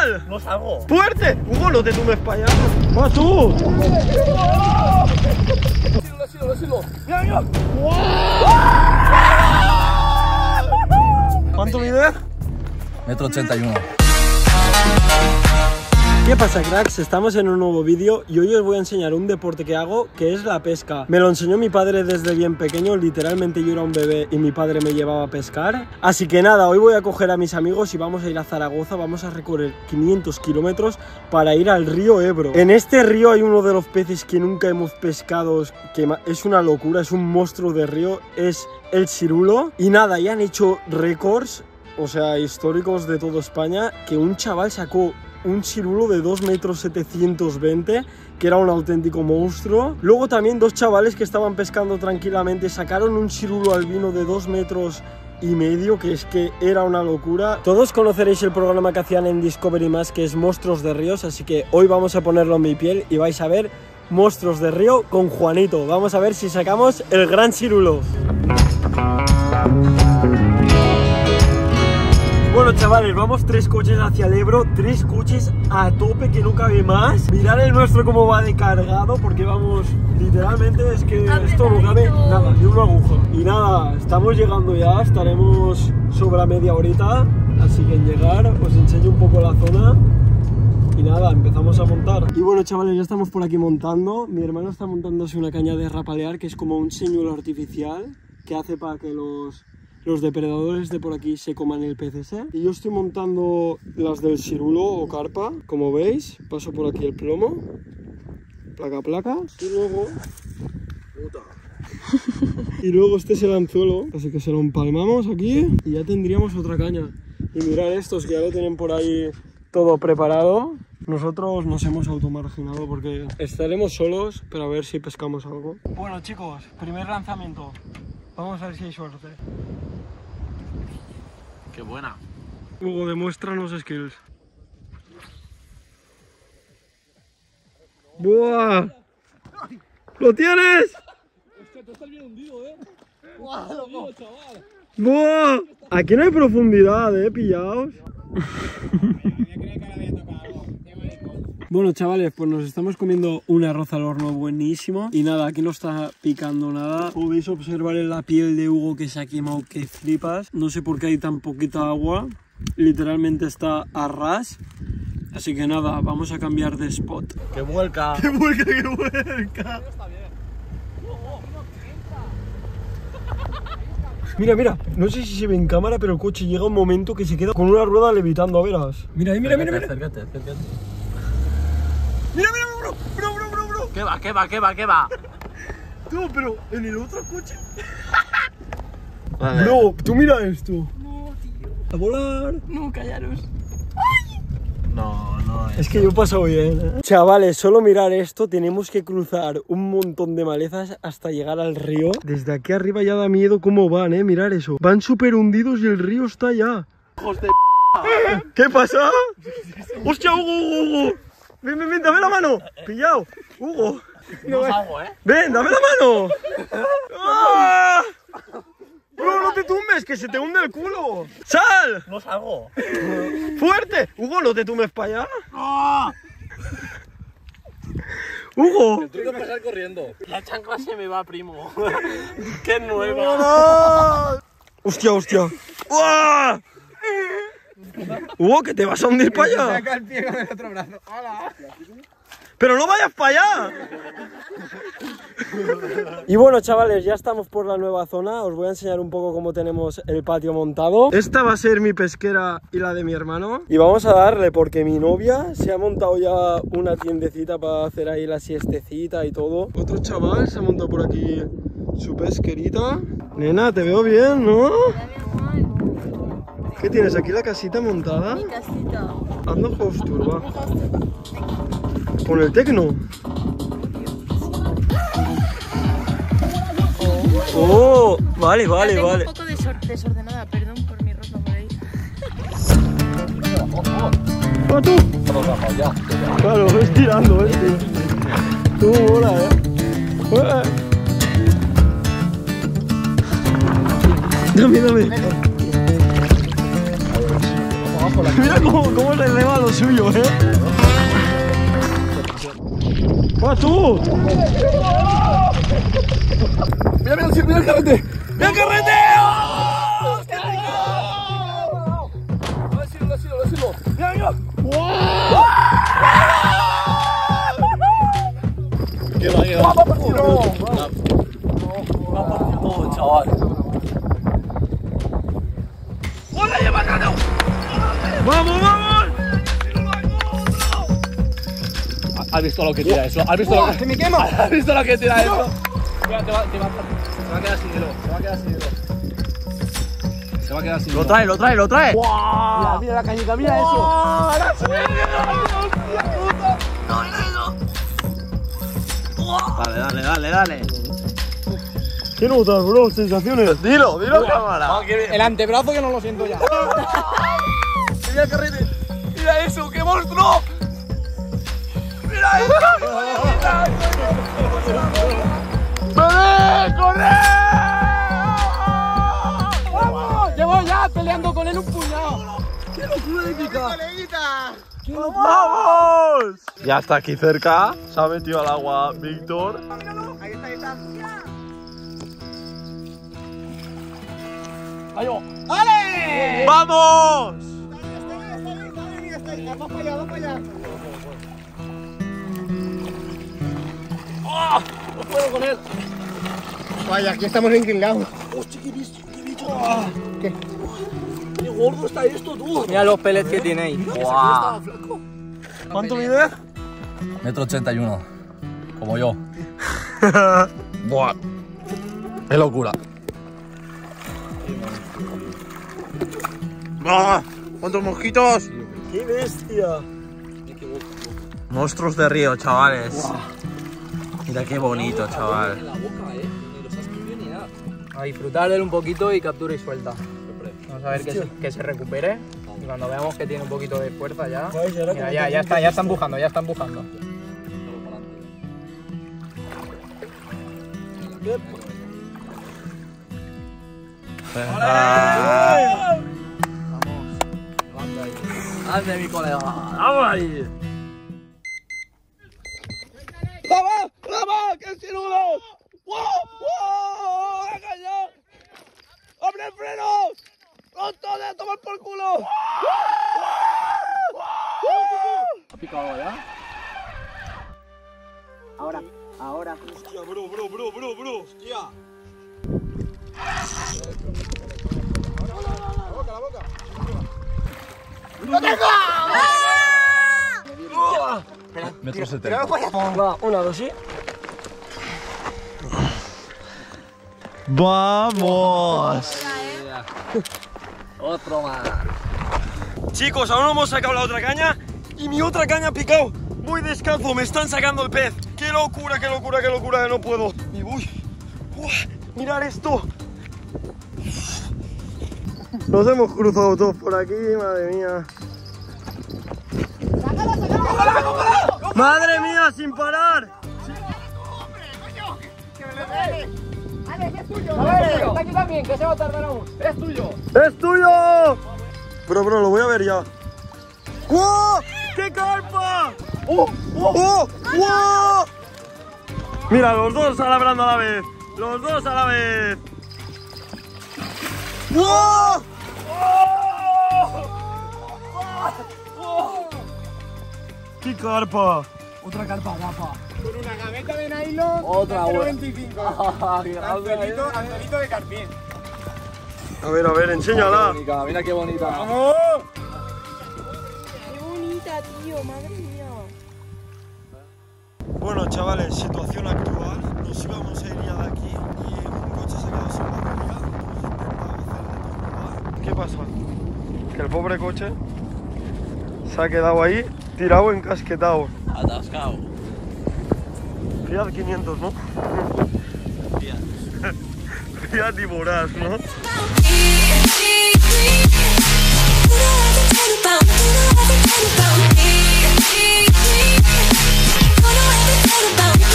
¡Sal! No salgo. ¡Fuerte! Hugo, no te tumbes para allá. ¡Va tú! Lo. Mira, mira. ¿Cuánto mide? 1,81 m. ¿Qué pasa, cracks? Estamos en un nuevo vídeo y hoy os voy a enseñar un deporte que hago, que es la pesca. Me lo enseñó mi padre desde bien pequeño, literalmente yo era un bebé y mi padre me llevaba a pescar. Así que nada, hoy voy a coger a mis amigos y vamos a ir a Zaragoza, vamos a recorrer 500 kilómetros para ir al río Ebro. En este río hay uno de los peces que nunca hemos pescado, que es una locura, es un monstruo de río, es el cirulo. Y nada, ya han hecho récords, o sea, históricos de toda España, que un chaval sacó un cirulo de 2,720 m, que era un auténtico monstruo. Luego también dos chavales que estaban pescando tranquilamente sacaron un cirulo albino de 2,5 m, que es que era una locura. Todos conoceréis el programa que hacían en Discovery+, que es Monstruos de Ríos, así que hoy vamos a ponerlo en mi piel y vais a ver Monstruos de Río con Juanito. Vamos a ver si sacamos el gran cirulo. Bueno, chavales, vamos 3 coches hacia el Ebro, 3 coches a tope que no cabe más. Mirad el nuestro cómo va de cargado, porque vamos, literalmente es que esto no cabe nada, ni una aguja. Y nada, estamos llegando ya, estaremos sobre media horita, así que en llegar os enseño un poco la zona. Y nada, empezamos a montar. Y bueno, chavales, ya estamos por aquí montando. Mi hermano está montándose una caña de rapalear, que es como un señuelo artificial que hace para que los depredadores de por aquí se coman el pez ese. Y yo estoy montando las del cirulo o carpa, como veis. Paso por aquí el plomo, placa a placa, y luego y luego este es el anzuelo, así que se lo empalmamos aquí y ya tendríamos otra caña. Y mirad estos que ya lo tienen por ahí todo preparado. Nosotros nos hemos automarginado porque estaremos solos, pero a ver si pescamos algo. Bueno, chicos, primer lanzamiento. Vamos a ver si hay suerte. Qué buena. Hugo, demuéstranos skills. ¡Buah! ¡Lo tienes! Hostia, tú estás bien hundido, ¡Buah, loco, chaval! ¡Buah! Aquí no hay profundidad, pillaos. Bueno, chavales, pues nos estamos comiendo un arroz al horno buenísimo. Y nada, aquí no está picando nada. Podéis observar en la piel de Hugo que se ha quemado que flipas. No sé por qué hay tan poquita agua. Literalmente está a ras. Así que nada, vamos a cambiar de spot. ¡Qué vuelca! ¡Qué vuelca, qué vuelca! Mira, mira, no sé si se ve en cámara, pero el coche llega un momento que se queda con una rueda levitando, a veras. Mira, mira, mira, mira. Acércate. Mira, mira, bro. ¿Qué va? Tú, pero en el otro coche. Vale. Bro, tú mira esto. No, tío. A volar. No, callaros. No. Es que yo he pasado bien, Chavales, solo mirar esto, tenemos que cruzar un montón de malezas hasta llegar al río. Desde aquí arriba ya da miedo cómo van, mirar eso. Van súper hundidos y el río está allá. ¡Hijos de ¿Qué pasa? ¡Hostia, Hugo! Ven, dame la mano. Pillao. Hugo. No salgo, Ven, dame la mano. ¡Ah! Bro, no te tumbes, que se te hunde el culo. ¡Sal! No salgo. ¡Fuerte! Hugo, no te tumbes para allá. ¡Ah! Hugo. El truco es pasar corriendo. La chancla se me va, primo. ¡Qué nueva! ¡No! ¡Hostia! ¡Uah! Hugo, que te vas a hundir para allá. Saca el pie con el otro brazo. ¡Hala! ¡Pero no vayas para allá! Y bueno, chavales, ya estamos por la nueva zona. Os voy a enseñar un poco cómo tenemos el patio montado. Esta va a ser mi pesquera y la de mi hermano. Y vamos a darle porque mi novia se ha montado ya una tiendecita para hacer ahí la siestecita y todo. Otro chaval se ha montado por aquí su pesquerita. Nena, te veo bien, ¿no? ¿Qué tienes aquí, la casita montada? Mi casita. Haznos house tour, va. Con el tecno. Oh, vale. La tengo un poco desordenada, perdón por mi ropa por ahí. ¿Para tú? Claro, ves tirando, Tú, hola, Dame. Mira cómo le eleva lo suyo, ¡Va tú! Mira, mira el carrete. ¡Mira el carrete! Lo sigo. Mira. ¿Qué va? No, chaval. ¡Vamos! ¿Has visto lo que tira eso? ¿Has visto lo que... ¡Se me quema! ¿Has visto lo que tira eso? Mira, se va a quedar sin hilo. Lo trae. Mira la cañita, mira eso. Dale. ¿Qué notas, bro? Sensaciones. Dilo, cámara. El antebrazo que no lo siento ya. Mira el carrete. Mira eso, qué monstruo. Mira eso. ¡Bebé, corre! ¡Vamos! Llevo ya peleando con él un puñado. ¡Qué locura de pica! ¡Vamos! Ya está aquí cerca. Se ha metido al agua Víctor. Ahí está. ¡Vale! ¡Vamos! Va para allá. No puedo con él. Vaya, aquí estamos inclinados. Hostia, qué bicho. Qué gordo está esto, tú. Mira los pellets que tiene ahí. Estaba flaco. ¿Cuánto mide? 1,81 m. Como yo. Buah. Es locura. ¿Cuántos mosquitos? ¡Qué bestia! Monstruos de río, chavales. Mira qué bonito, chaval. En la boca, ni los has comido ni nada. A disfrutar de él un poquito y captura y suelta. Vamos a ver que se recupere. Y cuando veamos que tiene un poquito de fuerza ya. Mira, ya está empujando. ¡Ande, mi colega! ¡Vamos ahí! ¡Vamos! ¡Que sin uno! ¡Wow! ¡Ha caído! ¡Abre frenos! ¡Pronto de tomar por culo! ¿Ha picado ya? Ahora. Hostia, bro. Hostia. La boca. Metro 70. Va, una, dos, sí. ¡Vamos! Otro más. Chicos, aún no hemos sacado la otra caña y mi otra caña ha picado. Voy descalzo, me están sacando el pez. ¡Qué locura, que no puedo! Y voy. ¡Mirad esto! Nos hemos cruzado todos por aquí, madre mía. ¡Madre mía, sin parar! Está aquí también, que se va a tardar aún. Es tuyo. ¡Es tuyo! Bro, lo voy a ver ya. ¡Wow! ¡Qué carpa! ¡Oh! Mira, los dos labrando a la vez. ¡Wow! ¡Qué carpa! Otra carpa guapa. Con una gaveta de nylon. Otra, 0,25. Angelito de carpín. A ver, enséñala. Mira qué bonita. ¡Vamos! Qué bonita, tío, madre mía. Bueno, chavales, situación actual. Nos íbamos a ir ya de aquí y un coche se ha quedado sin batería. ¿Qué pasa? Que el pobre coche se ha quedado ahí tirado, encasquetado. Atascado. Fiat 500, ¿no? Fiat y voraz, ¿no? About